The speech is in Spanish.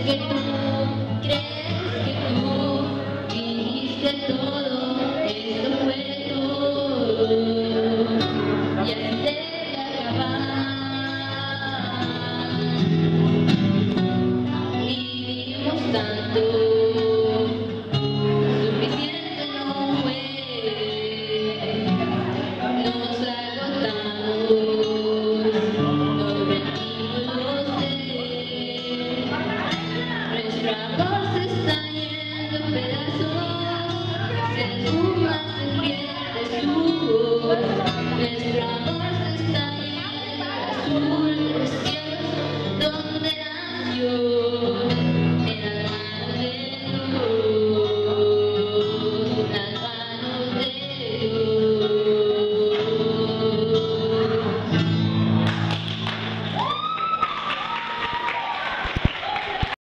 que tú, crees que tú dijiste todo, esto fue todo, y así debe acabar. Y vivimos tanto, suficiente no fue, nos agotamos, no rendimos los nuestra voz.